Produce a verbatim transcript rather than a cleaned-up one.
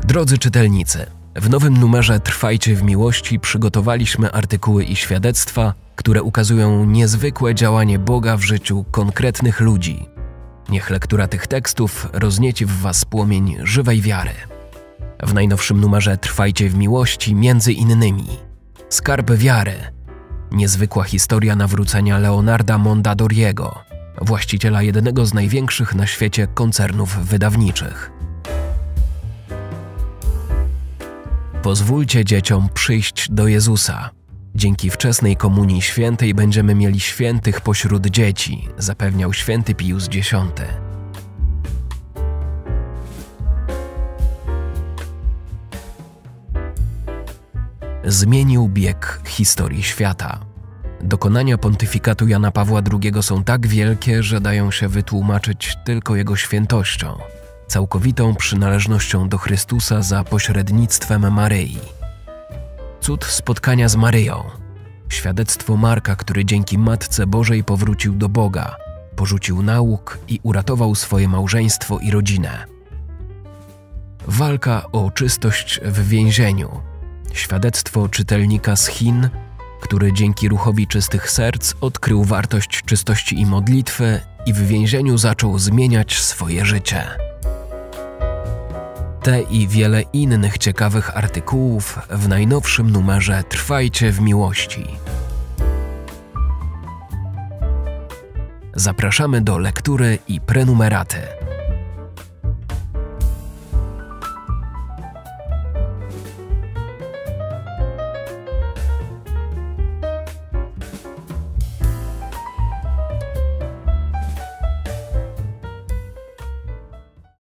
Drodzy czytelnicy, w nowym numerze Trwajcie w miłości przygotowaliśmy artykuły i świadectwa, które ukazują niezwykłe działanie Boga w życiu konkretnych ludzi. Niech lektura tych tekstów roznieci w was płomień żywej wiary. W najnowszym numerze Trwajcie w miłości między innymi Skarb wiary, niezwykła historia nawrócenia Leonarda Mondadoriego, właściciela jednego z największych na świecie koncernów wydawniczych. Pozwólcie dzieciom przyjść do Jezusa. Dzięki wczesnej komunii świętej będziemy mieli świętych pośród dzieci, zapewniał święty Pius Dziesiąty. Zmienił bieg historii świata. Dokonania pontyfikatu Jana Pawła drugiego są tak wielkie, że dają się wytłumaczyć tylko jego świętością, całkowitą przynależnością do Chrystusa za pośrednictwem Maryi. Cud spotkania z Maryją. Świadectwo Marka, który dzięki Matce Bożej powrócił do Boga, porzucił nauk i uratował swoje małżeństwo i rodzinę. Walka o czystość w więzieniu. Świadectwo czytelnika z Chin, który dzięki ruchowi czystych serc odkrył wartość czystości i modlitwy i w więzieniu zaczął zmieniać swoje życie. Te i wiele innych ciekawych artykułów w najnowszym numerze Trwajcie w miłości. Zapraszamy do lektury i prenumeraty.